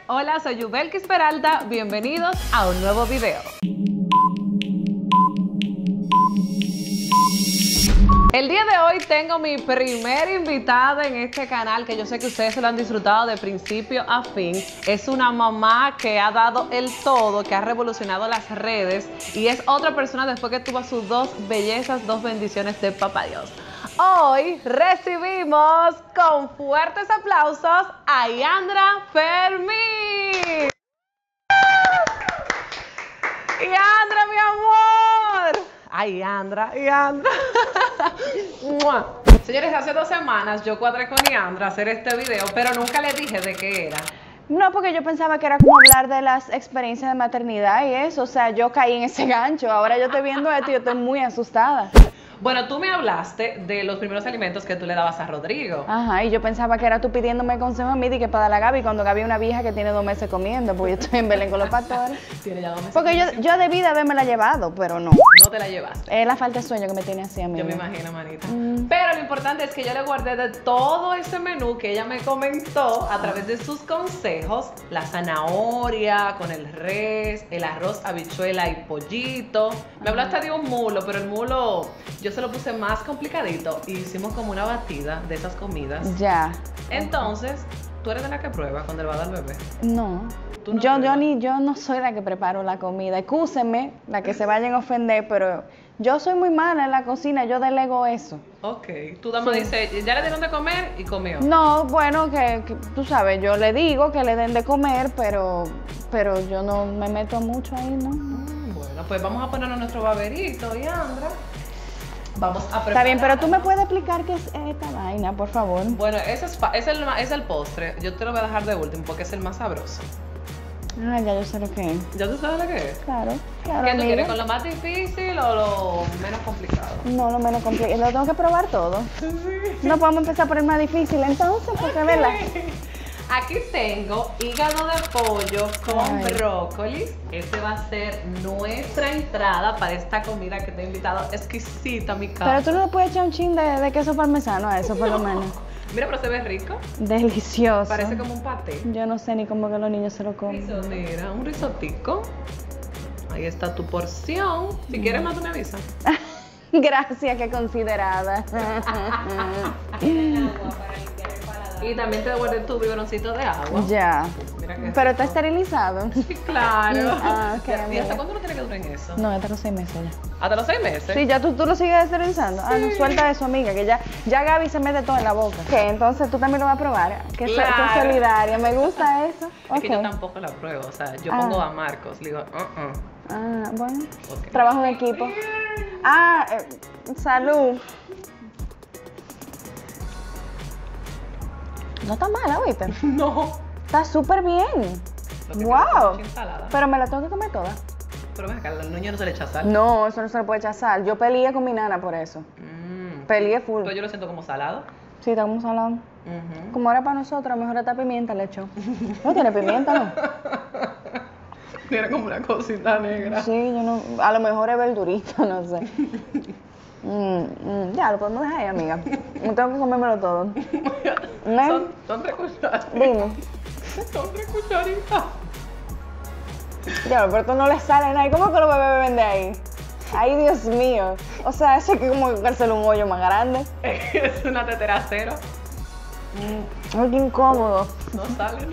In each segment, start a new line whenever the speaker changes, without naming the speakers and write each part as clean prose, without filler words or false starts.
Hola, soy Yubelkis Peralta, bienvenidos a un nuevo video. El día de hoy tengo mi primera invitada en este canal, que yo sé que ustedes se lo han disfrutado de principio a fin. Es una mamá que ha dado el todo, que ha revolucionado las redes y es otra persona después que tuvo sus dos bellezas, dos bendiciones de Papá Dios. Hoy recibimos con fuertes aplausos a Yandra Fermín. Yandra, mi amor. Ay, Yandra. Señores, hace 2 semanas yo cuadré con Yandra a hacer este video, pero nunca le dije de qué era.
No, porque yo pensaba que era como hablar de las experiencias de maternidad y eso. O sea, yo caí en ese gancho. Ahora yo estoy viendo esto y yo estoy muy asustada.
Bueno, tú me hablaste de los primeros alimentos que tú le dabas a Rodrigo.
Ajá, y yo pensaba que era tú pidiéndome consejo a mí y que para dar a Gaby cuando Gaby es una vieja que tiene 2 meses comiendo, porque yo estoy en Belén con los pastores.
Tiene ya 2 meses.
Porque yo debí de haberme la llevado, pero no.
No te la llevaste.
Es la falta de sueño que me tiene así a mí.
Yo me imagino, manita. Pero lo importante es que yo le guardé de todo ese menú que ella me comentó a través de sus consejos: la zanahoria con el res, el arroz, habichuela y pollito. Me hablaste de un mulo, pero el mulo yo se lo puse más complicadito y hicimos como una batida de esas comidas.
Ya.
Entonces, ¿tú eres de la que prueba cuando le va a dar al bebé?
No.
¿Tú no
Yo
pruebas?
no soy la que preparo la comida. Excúsenme, la que se vayan a ofender, pero yo soy muy mala en la cocina, yo delego eso.
Ok. Tú dama dice, ya le dieron de comer y comió.
No, bueno, que tú sabes, yo le digo que le den de comer, pero yo no me meto mucho ahí, ¿no?
Bueno, pues vamos a ponernos nuestro baberito, Yandra. Vamos a preparar.
Está bien, pero tú me puedes explicar qué es esta vaina, por favor.
Bueno, ese es el postre. Yo te lo voy a dejar de último porque es el más sabroso.
Ah, ya yo sé lo que es.
¿Ya tú sabes lo que es?
Claro,
¿Qué tú
amiga.
quieres? ¿Con lo más difícil o lo menos complicado?
No, lo menos complicado. Lo tengo que probar todo. No podemos empezar por el más difícil, entonces, porque verla.
Aquí tengo hígado de pollo con
Ay.
brócolis. Este va a ser nuestra entrada para esta comida que te he invitado. Exquisita, mi casa.
Pero tú no le puedes echar un chin de queso parmesano a eso, por lo menos.
Mira, pero se ve rico.
Delicioso.
Parece como un paté.
Yo no sé ni cómo que los niños se lo comen.
Mira, un risotico. Ahí está tu porción. Si quieres más, tú me avisas.
Gracias, qué considerada.
Y también te guardé tu biberoncito de agua.
Ya.
Mira que
Pero está
rico.
esterilizado.
Sí, claro.
Ah, ok,
¿Y
amiga.
hasta cuándo no tiene que durar en eso?
No, hasta los 6 meses ya.
¿Hasta los 6 meses?
Sí, ya tú lo sigues esterilizando. Ah, no, suelta eso, amiga, que ya Gaby se mete todo en la boca. Ok, entonces tú también lo vas a probar. Qué
Claro.
solidaria, me gusta eso.
Es que yo
Ok.
tampoco la pruebo. O sea, yo
Ah.
pongo a Marcos. Le digo,
Ah, bueno.
Ok.
Trabajo en equipo. Ah, salud. No está mala, ¿viste?
No.
Está súper bien.
Lo que
Wow.
quiero es mucha ensalada.
Pero me la tengo que comer toda.
Pero ven acá, al niño no se le echa sal.
No, eso no se le puede echar sal. Yo peleé con mi nana por eso. Peleé full.
Pero yo lo siento como salado.
Sí, está como salado. Como ahora para nosotros, mejor esta pimienta le echo. No tiene pimienta, ¿no?
Tiene como una cosita negra.
Sí, yo no. A lo mejor es verdurita, no sé. Ya, lo podemos dejar ahí, amiga. No tengo que comérmelo todo.
Son 3 cucharitas.
Dime.
Son 3 cucharitas.
Ya, pero esto no le sale nada. ¿Y cómo que los bebés beben de ahí? Ay, Dios mío. O sea, eso es que como hacerle un hoyo más grande.
Es una tetera cero.
Ay, qué incómodo.
No sale, ¿no?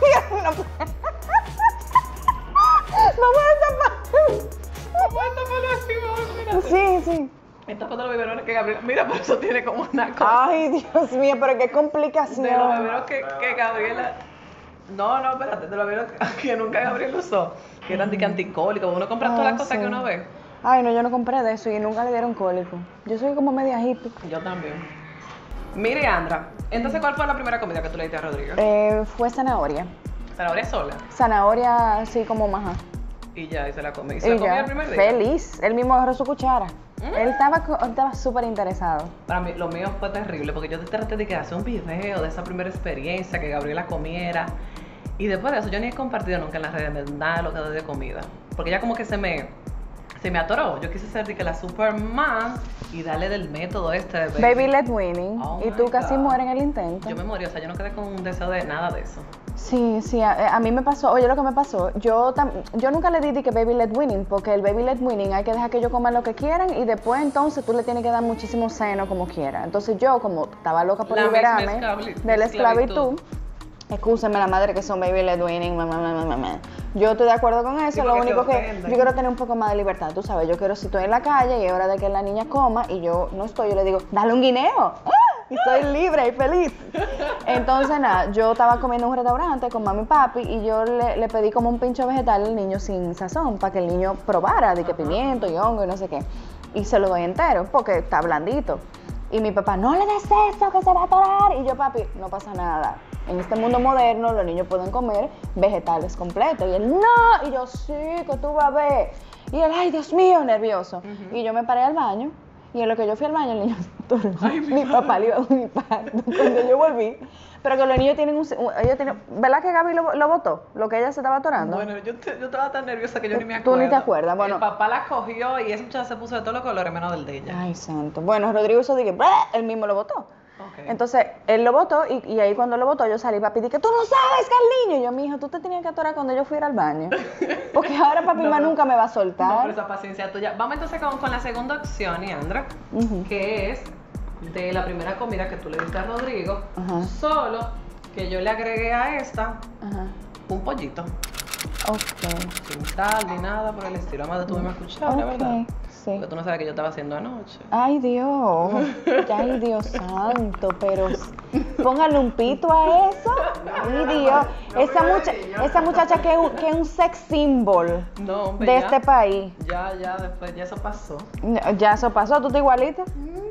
Vamos a destapar.
Vamos a taparlo así, vamos, mira.
Sí.
Esta foto de los biberones que Gabriela. Mira, por eso tiene como una cosa.
Ay, Dios mío, pero qué complicación.
De los biberones que Gabriela. No, espérate, de los biberones que nunca Gabriela usó. Que eran anticólicos. Uno compra todas las cosas que uno ve.
Ay, no, yo no compré de eso y nunca le dieron cólico. Yo soy como media hippie.
Yo también. Mire, Andra, entonces, ¿cuál fue la primera comida que tú le diste a Rodrigo?
Fue zanahoria.
Zanahoria sola.
Zanahoria así como maja.
Y ya, y se la comió. ¿Y
Y
se la comió
ya,
el primer día?
feliz. Él mismo agarró su cuchara. Él estaba súper interesado.
Para mí, lo mío fue terrible, porque yo te traté de que hacer un video de esa primera experiencia, que Gabriela comiera. Y después de eso, yo ni he compartido nunca en las redes nada de lo que doy de comida. Porque ya como que se me Se me atoró. Yo quise ser de que la Superman y darle del método este de
Baby led winning.
Oh
Y tú
my
casi
God.
mueres en el intento.
Yo me morí, o sea, yo no quedé con un deseo de nada de eso.
Sí, a mí me pasó, oye lo que me pasó, yo nunca le di que baby led winning, porque el baby led winning hay que dejar que ellos coman lo que quieran y después entonces tú le tienes que dar muchísimo seno como quiera. Entonces yo, como estaba loca por
La misma
liberarme de la esclavitud, excúsenme la madre que son baby led winning, yo estoy de acuerdo con eso,
Sí,
lo
porque
único
se
que
ofenden.
yo quiero tener un poco más de libertad, tú sabes, yo quiero si estoy en la calle y es hora de que la niña coma y yo no estoy, yo le digo, dale un guineo. ¡Ah! Y soy libre y feliz. Entonces, nada, yo estaba comiendo en un restaurante con mami y papi y yo le pedí como un pincho vegetal al niño sin sazón para que el niño probara de que pimiento y hongo y no sé qué. Y se lo doy entero porque está blandito. Y mi papá, no le des eso que se va a atorar. Y yo, papi, no pasa nada. En este mundo moderno los niños pueden comer vegetales completos. Y él, no. Y yo, sí, que tú vas a ver. Y él, ay, Dios mío, nervioso. Y yo me paré al baño. Y en lo que yo fui al baño, el niño se atoró. Mi papá le iba a dar un infarto cuando yo volví. Pero que los niños tienen ellos tienen, ¿verdad que Gaby lo botó? Lo que ella se estaba atorando.
Bueno, yo estaba tan nerviosa que yo ni me
Tú
acuerdo.
ni te acuerdas, bueno.
El papá la cogió y esa muchacha se puso de todos los colores menos del de ella.
Ay, santo. Bueno, Rodrigo hizo de que él mismo lo botó.
Ok.
Entonces, él lo botó y ahí cuando lo botó yo salí para pedir que tú no sabes que el niño. Y yo, mijo, tú te tenías que atorar cuando yo fuera al baño. Porque ahora papi más nunca me va a
No,
soltar.
pero esa paciencia tuya. Vamos entonces con la segunda opción, Yandra,
Ujú.
que es de la primera comida que tú le diste a Rodrigo,
Ajá.
solo que yo le agregué a esta
Ajá.
un pollito,
Ok.
sin sal ni nada por el estilo. Además de tú me escuchaste, ¿verdad?
Ok, sí.
Porque tú no sabes que yo estaba haciendo anoche.
Ay, Dios. Ay, Dios santo, pero póngale un pito a eso. Ay, Dios. Esa muchacha que es un sex symbol
No, hombre,
de
ya.
este país.
Ya, después, ya eso pasó.
Ya eso pasó, tú estás igualita.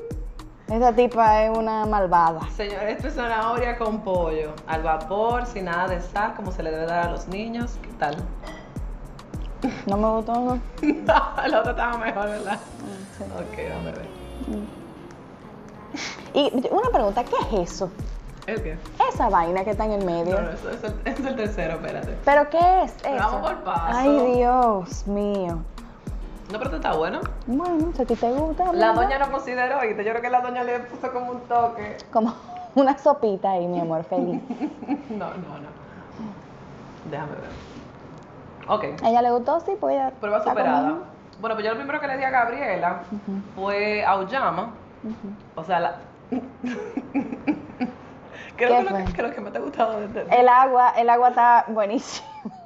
Esa tipa es una malvada.
Señor, esto es zanahoria con pollo, al vapor, sin nada de sal, como se le debe dar a los niños. ¿Qué tal?
No me gustó, ¿no?
El otro estaba mejor, ¿verdad?
Sí.
Ok, déjame ver.
Y una pregunta, ¿qué es eso?
¿El qué?
Esa vaina que está en el medio.
No, eso es el tercero, espérate.
¿Pero qué es
Pero
eso?
vamos por paso.
Ay, Dios mío.
No, pero esto está bueno.
Bueno, si a ti te gusta.
La
amiga.
doña no consideró, ¿viste? Yo creo que la doña le puso como un toque.
Como una sopita ahí, mi amor, feliz.
No. Déjame ver. Ok,
¿A ella le gustó? Sí, pues ella
prueba
está
superada.
comiendo.
Bueno, pues yo lo primero que le di a Gabriela fue auyama. O sea, la... ¿Qué es
¿Qué
lo
fue?
que, lo que me te ha gustado de este?
El agua está buenísima.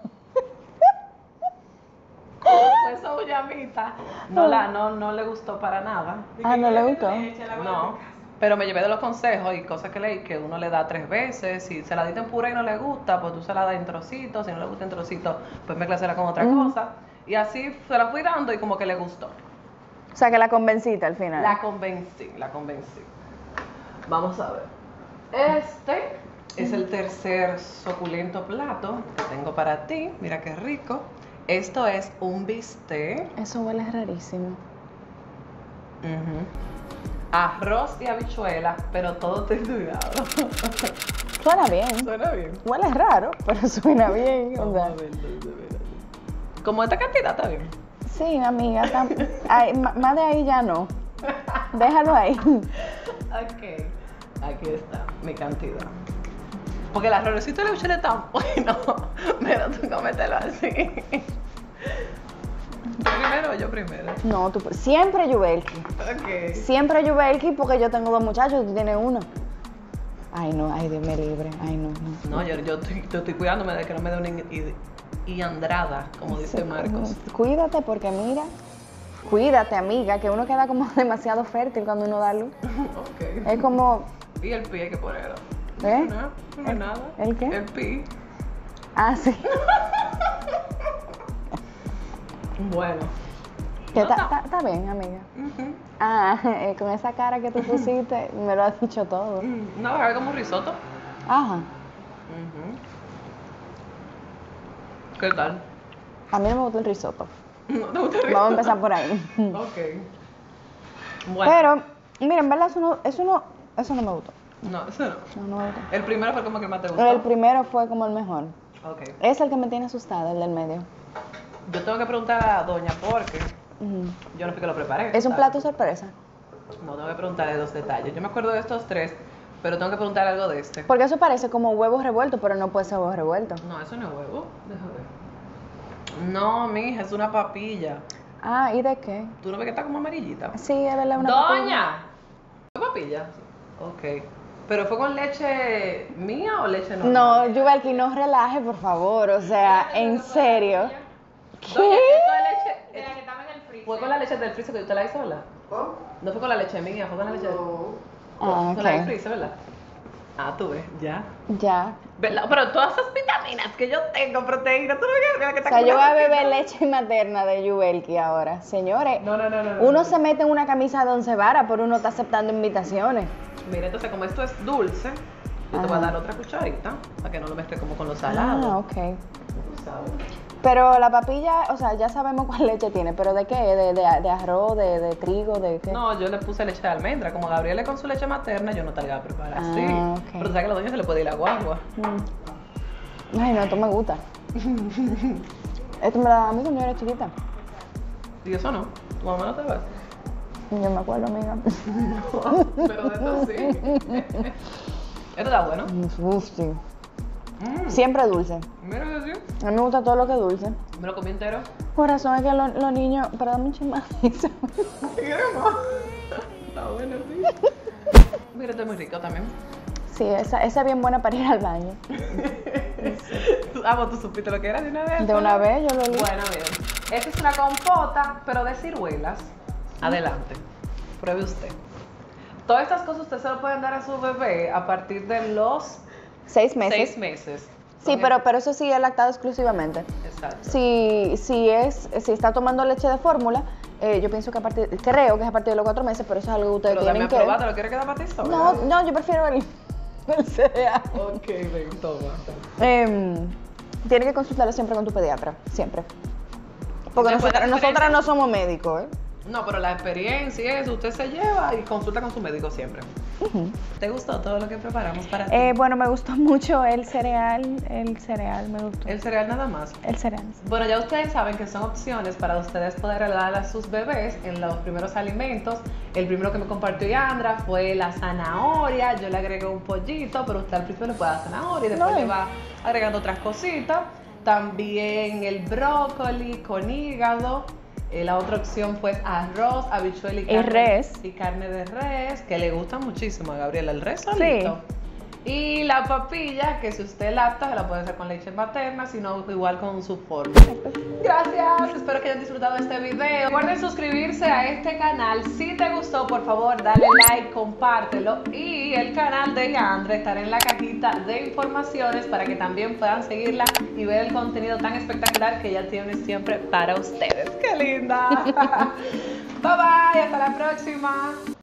Pues esa auyamita no le gustó para nada.
Ah, ¿no le gustó?
No, pero me llevé de los consejos y cosas que leí que uno le da 3 veces. Si se la diste en pura y no le gusta, pues tú se la das en trocitos. Si no le gusta en trocitos, pues mezclasela con otra cosa. Y así se la fui dando y como que le gustó.
O sea, que la convenciste al final.
La convencí. Vamos a ver. Este es el tercer suculento plato que tengo para ti. Mira qué rico. Esto es un bistec.
Eso huele rarísimo.
Ujú. Arroz y habichuela, pero todo triturado.
Suena bien.
Suena bien.
Huele raro, pero suena bien. o
Vamos
sea.
a ver. Como esta cantidad está bien.
Sí, amiga. Más de ahí ya no. Déjalo ahí.
Ok. Aquí está mi cantidad. Porque el arrocito y la habichuela están buenos. Pero tú cómetelo así. Yo primero.
No, tú siempre Yubelki.
Ok.
Siempre Yubelki porque yo tengo 2 muchachos y tú tienes 1. Ay, no, ay, Dios me libre. Ay, no.
No, yo estoy cuidándome de que no me dé una andrada, como dice Marcos.
Cuídate porque mira, cuídate, amiga, que uno queda como demasiado fértil cuando uno da luz.
Ok.
Es como,
Y el pi hay que ponerlo.
¿eh?
No es nada.
¿El qué?
El pi.
Ah, sí.
Bueno.
Que
No, no.
está bien, amiga.
Ujú.
Ah, con esa cara que tú pusiste, me lo has dicho todo.
No, es como un risotto.
Ajá.
Ujú. ¿Qué tal?
A mí no me gusta el risotto.
¿No te gusta el
Vamos a
risotto?
empezar por ahí.
Ok. Bueno.
Pero, miren, ¿verdad? Eso no me gustó.
No, eso no.
No me gustó.
El primero fue como que más te gustó.
El primero fue como el mejor.
Ok.
Es el que me tiene asustada, el del medio.
Yo tengo que preguntar a doña porque Yo no fui que lo preparé.
¿Es un
¿sabes?
plato sorpresa?
No, tengo que preguntarle 2 detalles. Yo me acuerdo de estos 3, pero tengo que preguntar algo de este.
Porque eso parece como huevos revueltos, pero no puede ser huevos revueltos.
No, eso no es huevo. Déjame ver. No, mija, es una papilla.
Ah, ¿y de qué?
¿Tú no ves que está como amarillita?
Sí, es verdad, una papilla.
¡Doña! ¿Fue papilla? Ok. ¿Pero fue con leche mía o leche normal?
No, Yuvalki, no relaje, por favor, o sea, en serio.
Doña,
¿Qué?
esto es leche.
De la que estaba en el freezer.
¿Fue con la leche del freezer que usted la hizo, verdad?
¿Cómo?
No fue con la leche mía, fue con la leche
Ah,
con la del
ok.
freezer, ¿verdad? Ah, tú ves, ya.
Ya.
¿Verdad? Pero todas esas vitaminas que yo tengo, proteínas, tú no ves que
O
está
sea,
como
yo voy a
una
beber
vaquita.
leche materna de Yuvalki ahora. Señores,
No.
uno se mete en una camisa de 11 varas, pero uno está aceptando invitaciones.
Mira, entonces como esto es dulce, yo te voy a
Ajá.
dar otra cucharita para que no lo mezcle como con lo salado.
Ah, ok.
Tú sabes.
Pero la papilla, o sea, ya sabemos cuál leche tiene, pero ¿de qué? ¿De arroz, de trigo, de qué?
No, yo le puse leche de almendra. Como Gabriela con su leche materna, yo no te la iba a preparar así.
Ah, ok.
Pero tú sabes que a los dueños se le puede ir la guagua.
Ay, no, esto me gusta. Esto me la da a mí cuando yo era chiquita.
Y eso no. Tu mamá no te va.
Yo me acuerdo, amiga.
Pero de esto sí. Esto está bueno.
Uf, sí.
Mm,
Siempre dulce.
mira que sí.
A mí me gusta todo lo que es dulce.
Me lo comí entero.
Por razón es que los niños, pero dame un chisme.
¿Quieres más? Está bueno, sí. Mira, este es muy rico también.
Sí, esa es bien buena para ir al baño.
Vos tú supiste lo que era de una vez.
De una vez yo lo leí.
Bueno, miren. Esta es una compota, pero de ciruelas. Adelante. Pruebe usted. Todas estas cosas usted se lo pueden dar a su bebé a partir de los
6 meses.
6 meses.
Sí, pero eso sí es lactado exclusivamente.
Exacto.
Si está tomando leche de fórmula, yo pienso que creo que es a partir de los 4 meses, pero eso es algo que ustedes
Pero dame
tienen
a
que...
probar, ¿te lo quieres quedar para ti sola?
No, yo prefiero el cereal.
Ok, ven, toma.
Tienes que consultarlo siempre con tu pediatra, siempre. Porque
Después de la
nosotras
experiencia-
no somos médicos, ¿eh?
No, pero la experiencia es, usted se lleva y consulta con su médico siempre. ¿Te gustó todo lo que preparamos para ti?
Bueno, me gustó mucho el cereal me gustó.
El cereal nada más.
El cereal.
Bueno, ya ustedes saben que son opciones para ustedes poder dar a sus bebés en los primeros alimentos. El primero que me compartió Yandra fue la zanahoria. Yo le agregué un pollito, pero usted al principio le puede dar zanahoria y después
No.
le va agregando otras cositas. También el brócoli con hígado. La otra opción fue arroz, habichuela
Y res.
y carne de res, que le gusta muchísimo a Gabriela, el res solito. Y la papilla, que si usted lacta, se la puede hacer con leche materna, si no, igual con su fórmula. Gracias, espero que hayan disfrutado de este video. Recuerden suscribirse a este canal. Si te gustó, por favor, dale like, compártelo. Y el canal de Yandra estará en la cajita de informaciones para que también puedan seguirla y ver el contenido tan espectacular que ella tiene siempre para ustedes. ¡Qué linda! Bye bye, hasta la próxima.